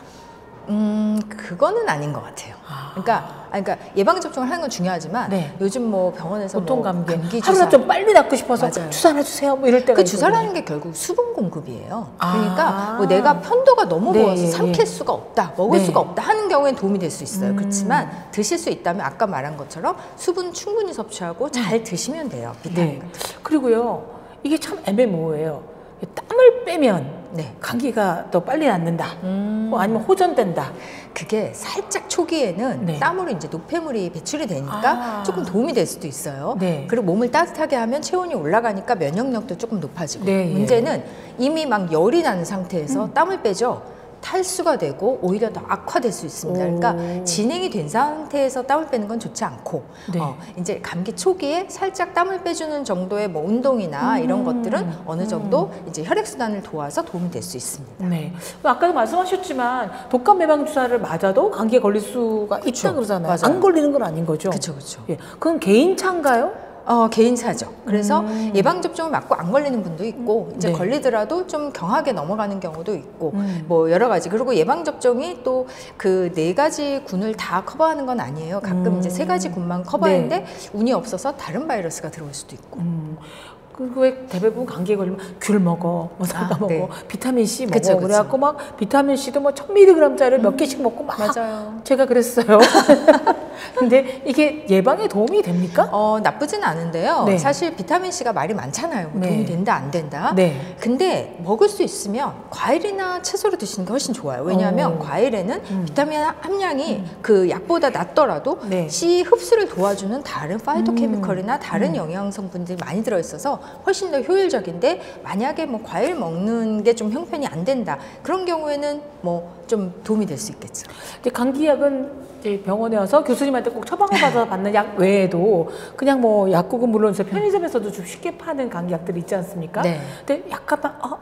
음, 그거는 아닌 것 같아요. 아. 그러니까, 아니, 그러니까 예방 접종을 하는 건 중요하지만 네. 요즘 뭐 병원에서 보통 뭐 감기, 감기 하루나 주사 좀 빨리 낫고 싶어서 맞아요. 주사 하나 주세요 뭐 이럴 때가 그 있거든요. 주사라는 게 결국 수분 공급이에요. 아. 그러니까 뭐 내가 편도가 너무 네, 부어서 예, 삼킬 예. 수가 없다, 먹을 네. 수가 없다 하는 경우에는 도움이 될 수 있어요. 음. 그렇지만 드실 수 있다면 아까 말한 것처럼 수분 충분히 섭취하고 잘 드시면 돼요. 비타민 네. 같은 거. 그리고요, 이게 참 애매모호해요. 땀을 빼면 네. 감기가 더 빨리 낫는다. 음. 뭐 아니면 호전된다. 그게 살짝 초기에는 네. 땀으로 이제 노폐물이 배출이 되니까 아. 조금 도움이 될 수도 있어요. 네. 그리고 몸을 따뜻하게 하면 체온이 올라가니까 면역력도 조금 높아지고. 네, 예. 문제는 이미 막 열이 난 상태에서 음. 땀을 빼죠. 탈수가 되고 오히려 더 악화될 수 있습니다. 오. 그러니까 진행이 된 상태에서 땀을 빼는 건 좋지 않고 네. 어, 이제 감기 초기에 살짝 땀을 빼주는 정도의 뭐 운동이나 이런 음. 것들은 어느 정도 이제 혈액 순환을 도와서 도움이 될 수 있습니다. 네. 아까도 말씀하셨지만 독감 예방 주사를 맞아도 감기에 걸릴 수가 있다 그쵸. 그러잖아요. 맞아요. 안 걸리는 건 아닌 거죠. 그렇죠, 그렇죠. 예. 그건 개인차인가요? 어, 개인차죠. 그래서 음. 예방접종을 맞고 안 걸리는 분도 있고, 이제 네. 걸리더라도 좀 경하게 넘어가는 경우도 있고, 음. 뭐 여러 가지. 그리고 예방접종이 또 그 네 가지 군을 다 커버하는 건 아니에요. 가끔 음. 이제 세 가지 군만 커버하는데 네. 운이 없어서 다른 바이러스가 들어올 수도 있고. 음. 그리고 왜 대부분 감기에 걸리면 귤 먹어, 뭐 사과 아, 먹어, 네. 비타민 C 먹어. 그쵸, 그쵸. 그래갖고 막 비타민 C도 뭐 천 밀리그램짜리 몇 개씩 먹고 막. 맞아요. 제가 그랬어요. 근데 이게 예방에 도움이 됩니까? 어, 나쁘진 않은데요. 네. 사실 비타민C가 말이 많잖아요. 뭐 네. 도움이 된다, 안 된다. 네. 근데 먹을 수 있으면 과일이나 채소로 드시는 게 훨씬 좋아요. 왜냐하면 오. 과일에는 음. 비타민 함량이 그 약보다 낮더라도 네. C 흡수를 도와주는 다른 파이토케미컬이나 음. 다른 음. 영양 성분들이 많이 들어있어서 훨씬 더 효율적인데 만약에 뭐 과일 먹는 게 좀 형편이 안 된다. 그런 경우에는 뭐 좀 도움이 될 수 있겠죠. 이제 감기약은 이제 병원에 와서 교수님한테 꼭 처방을 받아 받는 약 외에도 그냥 뭐 약국은 물론 편의점에서도 좀 쉽게 파는 감기약들이 있지 않습니까? 네. 근데 약간 막 어,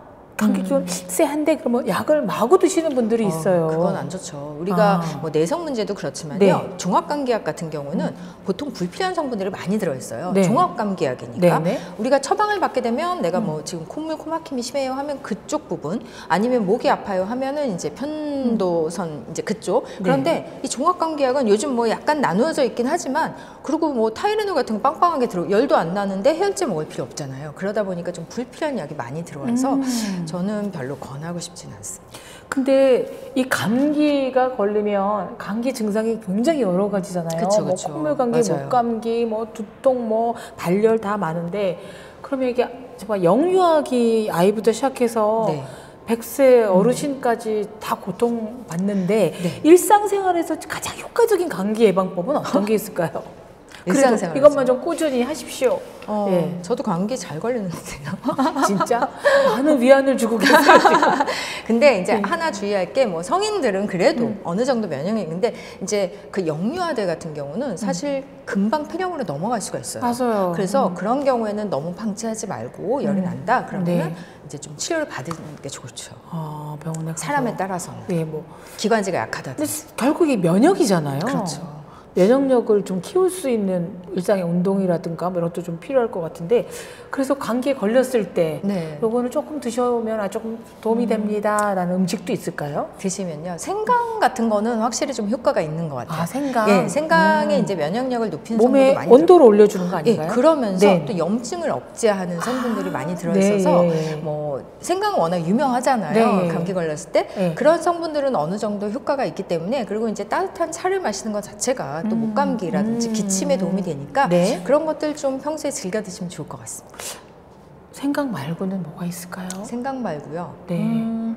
감기 좀 쎄한데 그러면 약을 마구 드시는 분들이 있어요. 어, 그건 안 좋죠. 우리가 아. 뭐 내성 문제도 그렇지만요. 네. 종합감기약 같은 경우는 음. 보통 불필요한 성분들이 많이 들어있어요. 네. 종합감기약이니까 네, 네. 우리가 처방을 받게 되면 내가 음. 뭐 지금 콧물, 코막힘이 심해요 하면 그쪽 부분, 아니면 목이 아파요 하면은 이제 편도선 음. 이제 그쪽. 그런데 네. 이 종합감기약은 요즘 뭐 약간 나누어져 있긴 하지만, 그리고 뭐 타이레놀 같은 거 빵빵하게 들어 열도 안 나는데 해열제 먹을 필요 없잖아요. 그러다 보니까 좀 불필요한 약이 많이 들어와서 음. 저는 별로 권하고 싶지는 않습니다. 근데 이 감기가 걸리면 감기 증상이 굉장히 여러 가지잖아요. 그쵸, 뭐 그쵸. 콧물 감기, 맞아요. 목 감기, 뭐 두통, 뭐 발열 다 많은데, 그러면 이게 정말 영유아기 아이부터 시작해서 네. 백 세 어르신까지 음. 다 고통 받는데 네. 일상생활에서 가장 효과적인 감기 예방법은 어떤 게 있을까요? 일상생활에서. 이것만 좀 꾸준히 하십시오. 어, 예. 저도 감기 잘 걸리는데요. 진짜 많은 위안을 주고 계세요. 지금. 근데 이제 네. 하나 주의할 게, 뭐 성인들은 그래도 음. 어느 정도 면역력이 있는데, 이제 그 영유아들 같은 경우는 사실 음. 금방 폐렴으로 넘어갈 수가 있어요. 맞아요. 그래서 음. 그런 경우에는 너무 방치하지 말고 열이 음. 난다 그러면 네. 이제 좀 치료를 받는 게 좋죠. 아, 병원에 가서. 사람에 따라서는. 예, 뭐. 기관지가 약하다든지. 근데 결국 이 면역이잖아요. 그렇죠. 면역력을 좀 키울 수 있는 일상의 운동이라든가 뭐 이런 것도 좀 필요할 것 같은데, 그래서 감기에 걸렸을 때 네. 요거는 조금 드셔보면 아, 조금 도움이 음. 됩니다라는 음식도 있을까요? 드시면요, 생강 같은 거는 확실히 좀 효과가 있는 것 같아요. 아, 생강. 예, 생강에 음. 이제 면역력을 높이는 몸의 성분도 많이 온도를 올려주는 거 예, 아닌가요? 그러면서 네. 또 염증을 억제하는 성분들이 아, 많이 들어있어서 네. 뭐 생강은 워낙 유명하잖아요. 네. 감기 걸렸을 때 네. 그런 성분들은 어느 정도 효과가 있기 때문에, 그리고 이제 따뜻한 차를 마시는 것 자체가 또 음. 목감기라든지 음. 기침에 도움이 되니까 네. 그런 것들 좀 평소에 즐겨 드시면 좋을 것 같습니다. 생강 말고는 뭐가 있을까요? 생강 말고요. 네. 음,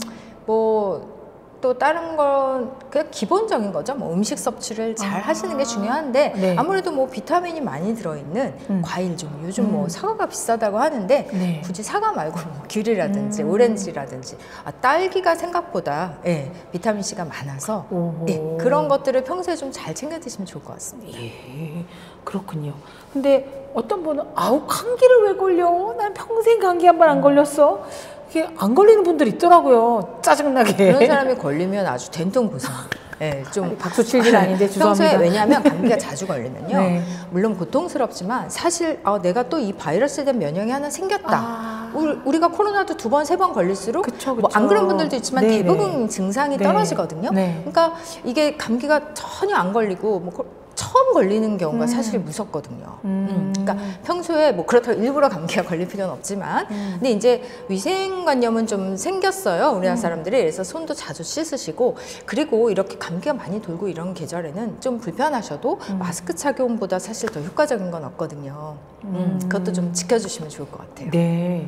뭐 또 다른 건 그냥 기본적인 거죠. 뭐 음식 섭취를 잘 아. 하시는 게 중요한데, 네. 아무래도 뭐 비타민이 많이 들어있는 음. 과일 종, 요즘 음. 뭐 사과가 비싸다고 하는데 네. 굳이 사과 말고 뭐 귤이라든지 음. 오렌지라든지, 아, 딸기가 생각보다 예, 비타민 C가 많아서 오호. 예, 그런 것들을 평소에 좀 잘 챙겨 드시면 좋을 것 같습니다. 예, 그렇군요. 근데 어떤 분은 아우 감기를 왜 걸려? 난 평생 감기 한 번 안 걸렸어. 이게 안 걸리는 분들 있더라고요. 짜증나게. 그런 사람이 걸리면 아주 된통 고생. 예, 좀 아니, 박수 칠 일 아닌데 죄송합니다. 평소에, 왜냐하면 감기가 자주 걸리면요, 네. 물론 고통스럽지만 사실 아, 내가 또 이 바이러스에 대한 면역이 하나 생겼다. 아. 우리, 우리가 코로나도 두 번, 세 번 걸릴수록 그쵸, 뭐 그쵸. 안 그런 분들도 있지만 네, 대부분 네. 증상이 네. 떨어지거든요. 네. 그러니까 이게 감기가 전혀 안 걸리고 뭐 코- 처음 걸리는 경우가 음. 사실 무섭거든요. 음. 음, 그러니까 평소에 뭐 그렇다고 일부러 감기가 걸릴 필요는 없지만, 음. 근데 이제 위생관념은 좀 생겼어요, 우리나라 사람들이. 그래서 손도 자주 씻으시고, 그리고 이렇게 감기가 많이 돌고 이런 계절에는 좀 불편하셔도 음. 마스크 착용보다 사실 더 효과적인 건 없거든요. 음, 그것도 좀 지켜주시면 좋을 것 같아요. 네.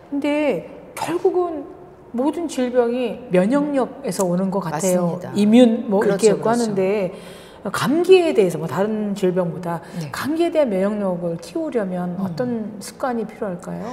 근데 결국은 모든 질병이 면역력에서 오는 것 같아요. 맞습니다. 이뮨 뭐 그렇죠, 이렇게 그렇죠. 하는데, 감기에 대해서 뭐 다른 질병보다 네. 감기에 대한 면역력을 키우려면 음. 어떤 습관이 필요할까요?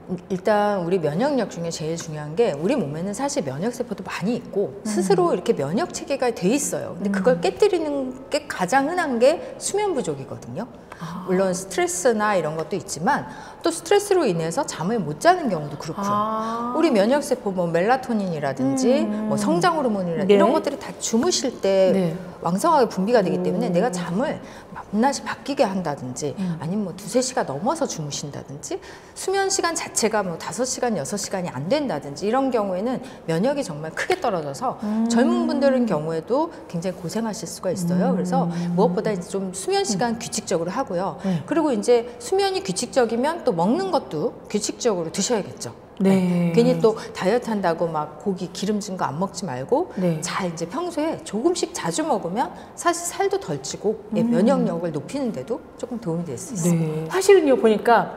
일단 우리 면역력 중에 제일 중요한 게, 우리 몸에는 사실 면역세포도 많이 있고 스스로 이렇게 면역 체계가 돼 있어요. 근데 그걸 깨뜨리는 게 가장 흔한 게 수면 부족이거든요. 아. 물론 스트레스나 이런 것도 있지만, 또 스트레스로 인해서 잠을 못 자는 경우도 그렇고요. 아. 우리 면역세포 뭐 멜라토닌이라든지 음. 뭐 성장 호르몬이라든지 네. 이런 것들이 다 주무실 때 네. 왕성하게 분비가 되기 때문에 오. 내가 잠을 밤낮이 바뀌게 한다든지, 음. 아니면 뭐 두세 시간 넘어서 주무신다든지, 수면 시간 자체가 뭐 다섯 시간, 여섯 시간이 안 된다든지, 이런 경우에는 면역이 정말 크게 떨어져서 음. 젊은 분들은 경우에도 굉장히 고생하실 수가 있어요. 음. 그래서 무엇보다 이제 좀 수면 시간 규칙적으로 하고요. 네. 그리고 이제 수면이 규칙적이면 또 먹는 것도 규칙적으로 드셔야겠죠. 네. 괜히 또 다이어트 한다고 막 고기 기름진 거 안 먹지 말고, 네. 잘 이제 평소에 조금씩 자주 먹으면 사실 살도 덜 찌고 예, 음. 면역력을 높이는 데도 조금 도움이 될 수 있습니다. 네. 사실은요, 보니까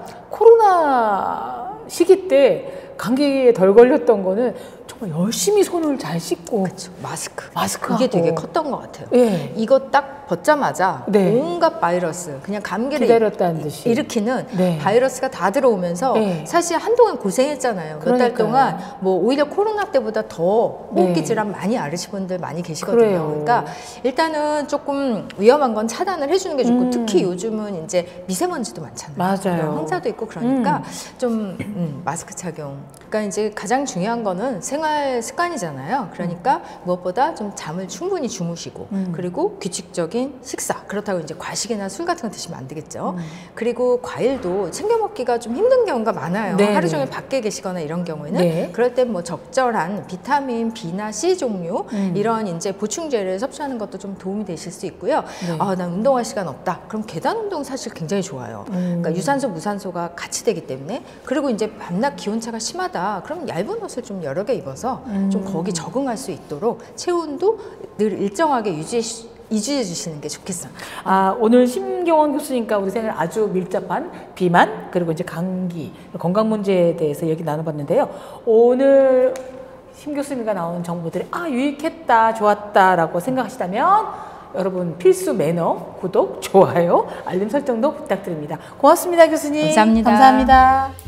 코로나 시기 때 감기에 덜 걸렸던 거는 정말 열심히 손을 잘 씻고 그렇죠. 마스크. 마스크 그게 하고. 되게 컸던 것 같아요. 예. 이거 딱 벗자마자 네. 온갖 바이러스, 그냥 감기를 기다렸다는 듯이 일으키는 네. 바이러스가 다 들어오면서 네. 사실 한동안 고생했잖아요. 몇 달 그러니까요. 동안 뭐 오히려 코로나 때보다 더 네. 호흡기 질환 많이 앓으신 분들 많이 계시거든요. 그래요. 그러니까 일단은 조금 위험한 건 차단을 해주는 게 좋고 음. 특히 요즘은 이제 미세먼지도 많잖아요. 맞아요. 황사도 있고 그러니까 좀 음, 마스크 착용. 그러니까 이제 가장 중요한 거는 생활 습관이잖아요. 그러니까 무엇보다 좀 잠을 충분히 주무시고 음. 그리고 규칙적인 식사. 그렇다고 이제 과식이나 술 같은 거 드시면 안 되겠죠. 음. 그리고 과일도 챙겨 먹기가 좀 힘든 경우가 많아요. 네. 하루 종일 밖에 계시거나 이런 경우에는 네. 그럴 때 뭐 적절한 비타민 B나 C 종류 음. 이런 이제 보충제를 섭취하는 것도 좀 도움이 되실 수 있고요. 네. 아, 난 운동할 시간 없다. 그럼 계단 운동 사실 굉장히 좋아요. 음. 그러니까 유산소, 무산소가 같이 되기 때문에 그리고 이제 밤낮 기온차가 심하다. 그럼 얇은 옷을 좀 여러 개 입어서 음. 좀 거기 적응할 수 있도록 체온도 늘 일정하게 유지해, 유지해 주시는 게 좋겠습니다. 아, 오늘 심경원 교수님과 우리 생활 아주 밀접한 비만 그리고 이제 감기 건강 문제에 대해서 얘기 나눠봤는데요. 오늘 심 교수님과 나온 정보들이 아 유익했다 좋았다라고 생각하시다면 여러분 필수 매너 구독 좋아요 알림 설정도 부탁드립니다. 고맙습니다 교수님. 감사합니다. 감사합니다.